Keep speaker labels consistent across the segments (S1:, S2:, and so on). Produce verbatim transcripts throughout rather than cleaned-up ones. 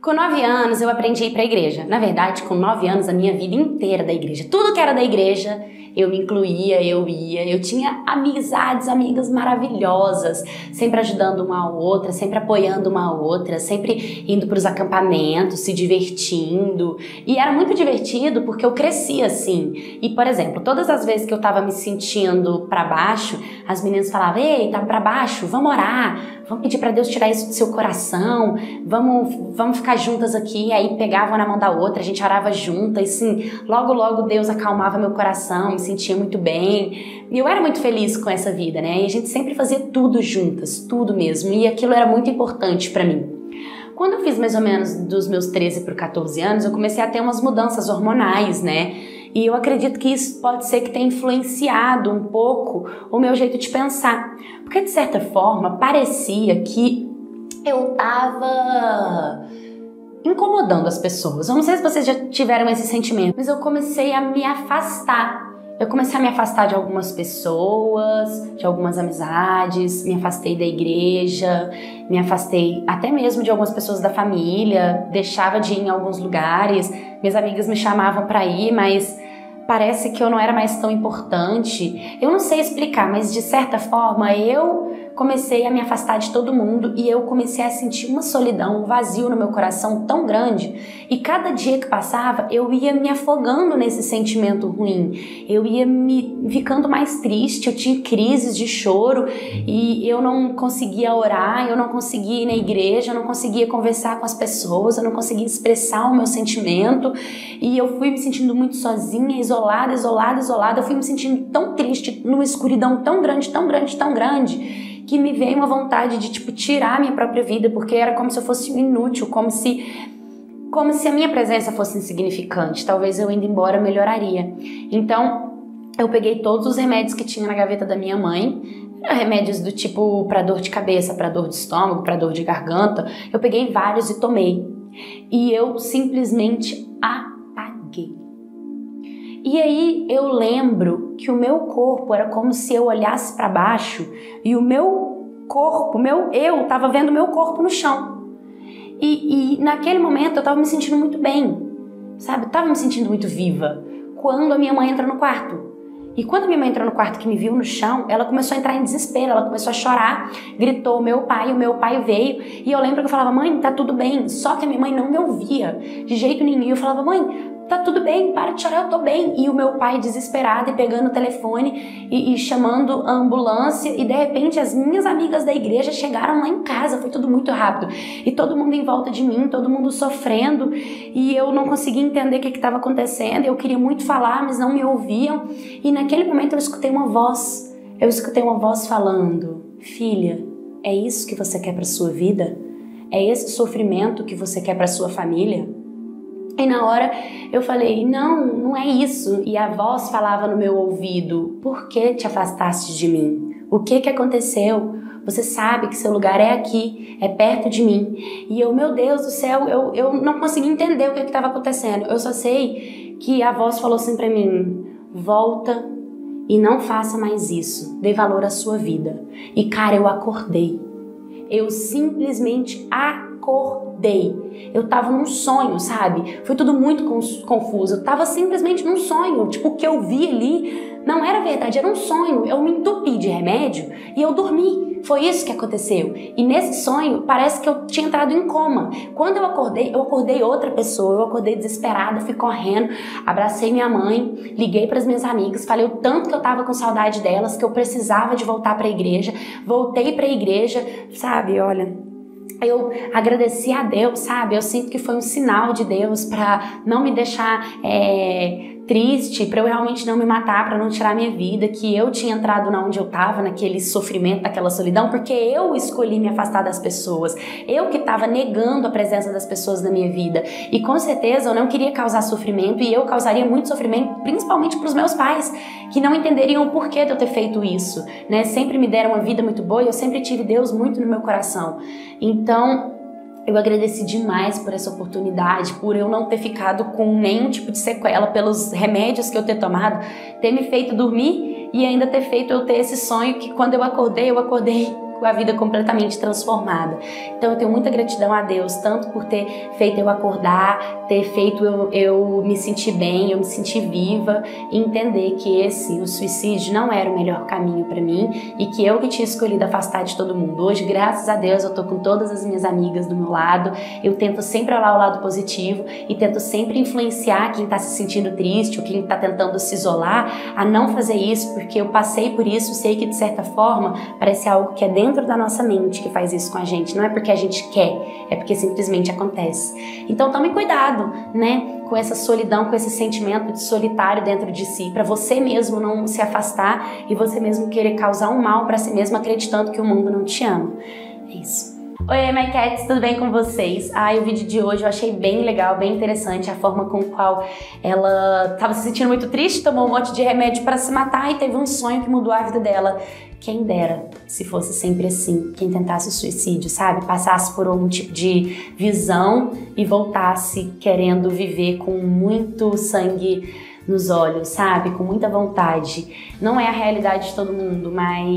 S1: Com nove anos eu aprendi a ir para a igreja. Na verdade, com nove anos a minha vida inteira da igreja. Tudo que era da igreja eu me incluía, eu ia. Eu tinha amizades, amigas maravilhosas, sempre ajudando uma a outra, sempre apoiando uma a outra, sempre indo para os acampamentos, se divertindo. E era muito divertido porque eu crescia assim. E, por exemplo, todas as vezes que eu estava me sentindo para baixo, as meninas falavam: ei, tá para baixo, vamos orar. Vamos pedir para Deus tirar isso do seu coração, vamos, vamos ficar juntas aqui. Aí pegavam na mão da outra, a gente orava juntas, e sim, logo logo Deus acalmava meu coração, me sentia muito bem. E eu era muito feliz com essa vida, né? E a gente sempre fazia tudo juntas, tudo mesmo, e aquilo era muito importante para mim. Quando eu fiz mais ou menos dos meus treze para os quatorze anos, eu comecei a ter umas mudanças hormonais, né? E eu acredito que isso pode ser que tenha influenciado um pouco o meu jeito de pensar. Porque, de certa forma, parecia que eu tava incomodando as pessoas. Eu não sei se vocês já tiveram esse sentimento, mas eu comecei a me afastar. Eu comecei a me afastar de algumas pessoas, de algumas amizades, me afastei da igreja, me afastei até mesmo de algumas pessoas da família, deixava de ir em alguns lugares, minhas amigas me chamavam para ir, mas parece que eu não era mais tão importante. Eu não sei explicar, mas de certa forma eu comecei a me afastar de todo mundo e eu comecei a sentir uma solidão, um vazio no meu coração tão grande. E cada dia que passava, eu ia me afogando nesse sentimento ruim. Eu ia me ficando mais triste, eu tinha crises de choro e eu não conseguia orar, eu não conseguia ir na igreja, eu não conseguia conversar com as pessoas, eu não conseguia expressar o meu sentimento. E eu fui me sentindo muito sozinha, isolada, isolada, isolada. Eu fui me sentindo tão triste, numa escuridão tão grande, tão grande, tão grande, que me veio uma vontade de, tipo, tirar a minha própria vida, porque era como se eu fosse inútil, como se, como se a minha presença fosse insignificante. Talvez eu indo embora melhoraria. Então, eu peguei todos os remédios que tinha na gaveta da minha mãe, remédios do tipo para dor de cabeça, para dor de estômago, para dor de garganta. Eu peguei vários e tomei. E eu simplesmente apaguei. E aí eu lembro que o meu corpo era como se eu olhasse para baixo e o meu corpo, meu eu, estava vendo o meu corpo no chão. E, e naquele momento eu estava me sentindo muito bem, sabe? Eu estava me sentindo muito viva. Quando a minha mãe entra no quarto. E quando a minha mãe entrou no quarto que me viu no chão, ela começou a entrar em desespero, ela começou a chorar, gritou meu pai, o meu pai veio. E eu lembro que eu falava: mãe, tá tudo bem. Só que a minha mãe não me ouvia de jeito nenhum. E eu falava: mãe, tá tudo bem, para de chorar, eu tô bem. E o meu pai desesperado e pegando o telefone e, e chamando a ambulância. E de repente as minhas amigas da igreja chegaram lá em casa, foi tudo muito rápido. E todo mundo em volta de mim, todo mundo sofrendo. E eu não conseguia entender o que estava acontecendo. Eu queria muito falar, mas não me ouviam. E naquele momento eu escutei uma voz. Eu escutei uma voz falando: filha, é isso que você quer para sua vida? É esse sofrimento que você quer para sua família? E na hora eu falei: não, não é isso. E a voz falava no meu ouvido: por que te afastaste de mim? O que que aconteceu? Você sabe que seu lugar é aqui, é perto de mim. E eu, meu Deus do céu, eu, eu não consegui entender o que estava acontecendo. Eu só sei que a voz falou assim pra mim: volta e não faça mais isso. Dê valor à sua vida. E cara, eu acordei. Eu simplesmente acordei. Eu tava num sonho, sabe? Foi tudo muito confuso. Eu tava simplesmente num sonho. Tipo, o que eu vi ali não era verdade, era um sonho. Eu me entupi de remédio e eu dormi. Foi isso que aconteceu. E nesse sonho, parece que eu tinha entrado em coma. Quando eu acordei, eu acordei outra pessoa. Eu acordei desesperada, fui correndo, abracei minha mãe, liguei para as minhas amigas, falei o tanto que eu tava com saudade delas, que eu precisava de voltar para a igreja. Voltei para a igreja, sabe? Olha, eu agradeci a Deus, sabe? Eu sinto que foi um sinal de Deus para não me deixar é, triste, para eu realmente não me matar, para não tirar minha vida, que eu tinha entrado na onde eu estava, naquele sofrimento, naquela solidão, porque eu escolhi me afastar das pessoas, eu que estava negando a presença das pessoas na minha vida. E com certeza eu não queria causar sofrimento, e eu causaria muito sofrimento, principalmente para os meus pais, que não entenderiam o porquê de eu ter feito isso, né? Sempre me deram uma vida muito boa e eu sempre tive Deus muito no meu coração. Então, eu agradeci demais por essa oportunidade, por eu não ter ficado com nenhum tipo de sequela pelos remédios que eu ter tomado, ter me feito dormir e ainda ter feito eu ter esse sonho que quando eu acordei, eu acordei com a vida completamente transformada. Então eu tenho muita gratidão a Deus, tanto por ter feito eu acordar, ter feito eu, eu me sentir bem, eu me sentir viva e entender que esse, o suicídio, não era o melhor caminho para mim e que eu que tinha escolhido afastar de todo mundo. Hoje, graças a Deus, eu tô com todas as minhas amigas do meu lado, eu tento sempre olhar o lado positivo e tento sempre influenciar quem tá se sentindo triste ou quem tá tentando se isolar a não fazer isso, porque eu passei por isso, sei que de certa forma parece algo que é dentro da nossa mente que faz isso com a gente, não é porque a gente quer, é porque simplesmente acontece. Então tome cuidado, né, com essa solidão, com esse sentimento de solitário dentro de si, para você mesmo não se afastar e você mesmo querer causar um mal para si mesmo acreditando que o mundo não te ama. É isso. Oi, My Cats, tudo bem com vocês? Ah, o vídeo de hoje eu achei bem legal, bem interessante a forma com qual ela estava se sentindo muito triste, tomou um monte de remédio para se matar e teve um sonho que mudou a vida dela. Quem dera se fosse sempre assim, quem tentasse o suicídio, sabe? Passasse por algum tipo de visão e voltasse querendo viver com muito sangue nos olhos, sabe? Com muita vontade. Não é a realidade de todo mundo,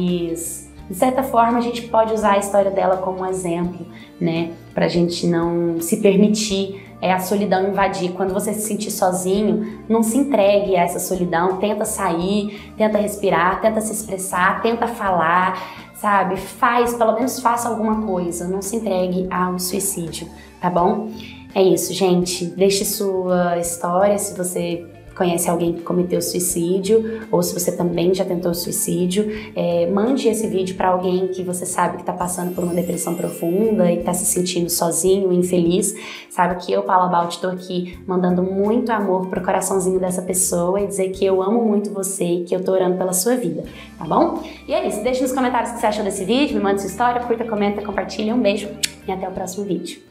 S1: mas de certa forma a gente pode usar a história dela como um exemplo, né? Pra gente não se permitir é, a solidão invadir. Quando você se sentir sozinho, não se entregue a essa solidão, tenta sair, tenta respirar, tenta se expressar, tenta falar, sabe? Faz, pelo menos faça alguma coisa, não se entregue ao suicídio, tá bom? É isso, gente. Deixe sua história se você conhece alguém que cometeu suicídio ou se você também já tentou suicídio, é, mande esse vídeo para alguém que você sabe que está passando por uma depressão profunda e está se sentindo sozinho, infeliz. Sabe que eu, Paula Baldi, estou aqui mandando muito amor pro coraçãozinho dessa pessoa e dizer que eu amo muito você e que eu tô orando pela sua vida, tá bom? E é isso, deixe nos comentários o que você achou desse vídeo, me mande sua história, curta, comenta, compartilha, um beijo e até o próximo vídeo.